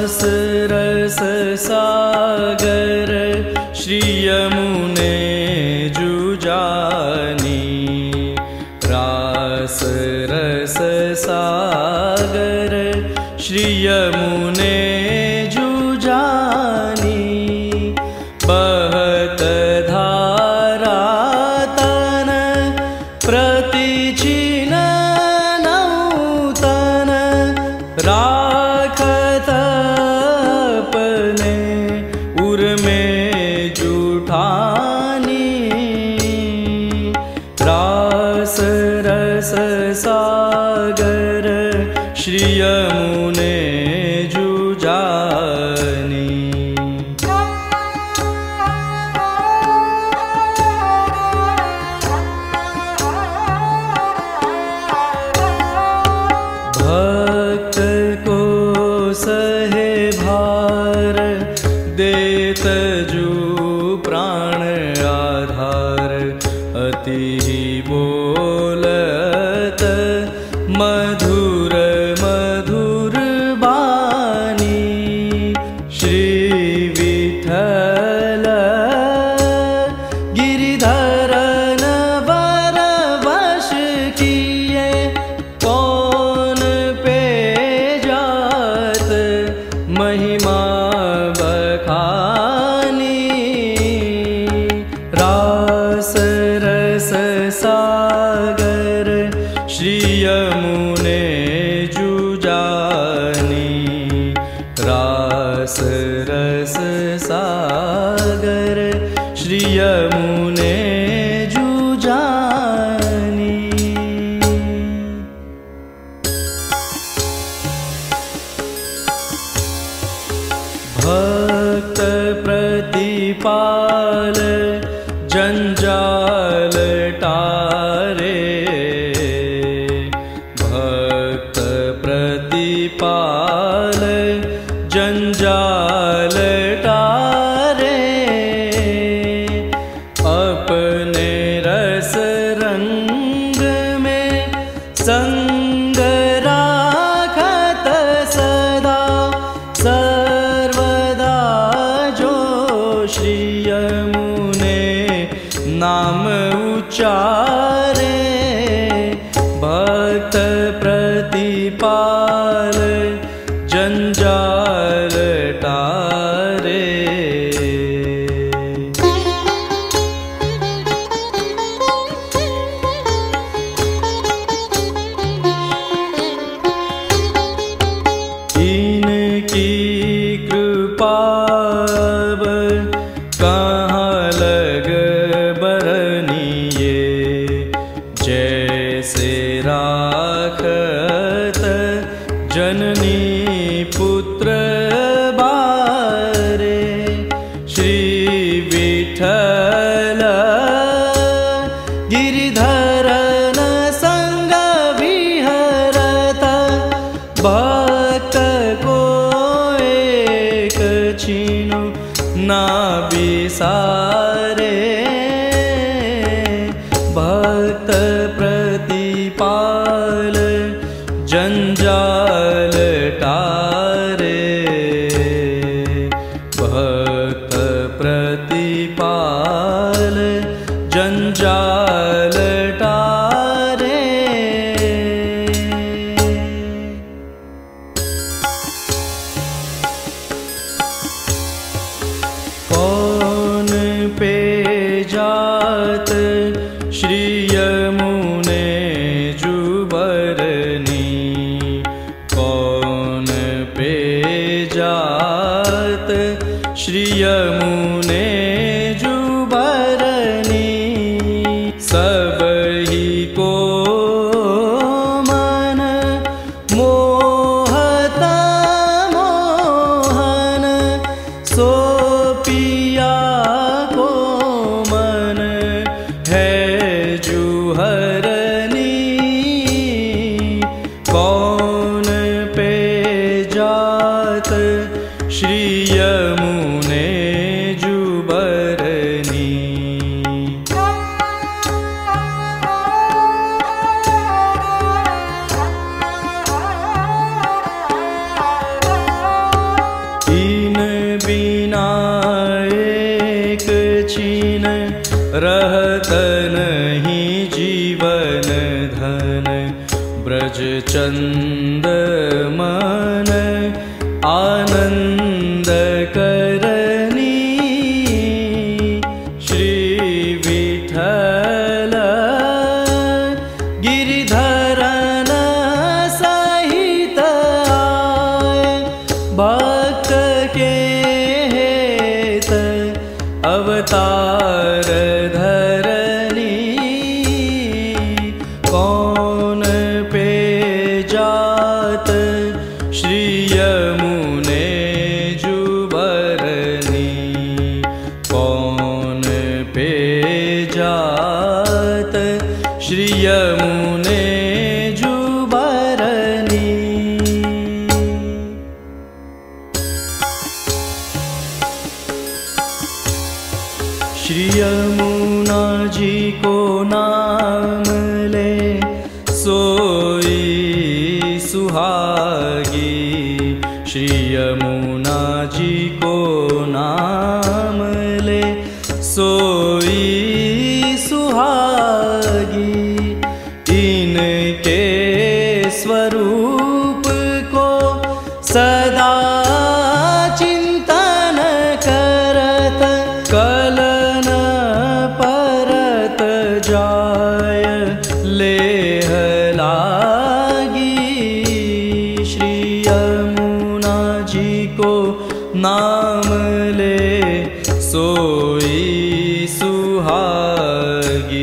रस सागर श्री यमुने जुजानी। रास रस सागर श्री यमुने जुजानी। बहत धारा तन प्रतिचिन नौतन। राखत अपने उर में जुठानी। रास रस सागर श्री यमुने जुजानी। भक्त को सहे भार देत जू प्राण आधार। अति बोलत मधुर मधुर बानी। श्री विठल गिरिधरन वर वश किए। कौन पे जात महिमा बखानी। रास रस सागर श्री यमुने जुजानी। रास रस सागर श्री यमुने जुजानी। भक्त प्रतिपाल जंजाल टारे। भक्त प्रतिपाल जंजाल टारे। अपने रस रंग में संग राखत सदा सर्वदा। जो श्री यमुने नाम उच्चारे। भक्त प्रतिपाल जंजाल टारे। इनकी कृपा कहाँ लग बरनिए। जैसे राखत जननी पुत्र बारे। श्री विठल गिरिधरन संग विहरत। भक्त को एक छीनु ना बिसारे। भक्त प्रतिपाल धन ब्रज चंद मन आनंद करनी श्री विठल गिरिधरन सहित आए भक्त के हेत अवतार धरनी कौन पे जात श्री यमुने जुबरनी कौन पे जात श्री यमुने जुबरनी। श्री यमुना जी को नाम ले सोई सुहागी श्री यमुना जी को नाम ले सोई सुहागी इनके स्वरूप को सदा चिंतन करत कलन परत जाय लेह लागी श्री यमुना जी को नाम ले सोई सुहागी।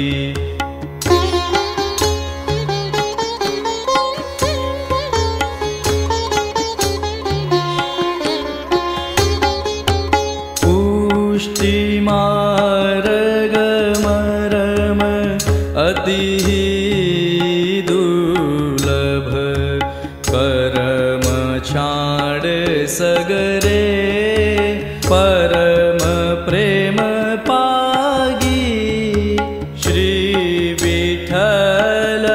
पुष्टि मार्ग मरम अति दुर्लभ परम छाड़ सगरे परम प्रेम पागी श्री विठल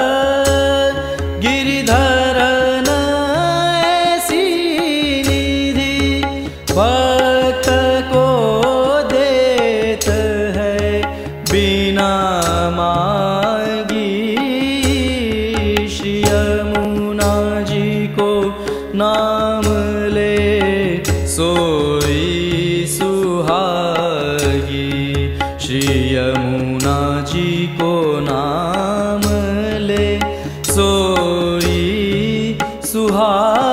गिरिधरन ऐसी निधि भक्त को देत है बिना मांगी श्री यमुना जी को नाम ले सोई सुहागी श्री यमुना जी को नाम ले सोई सुहागी।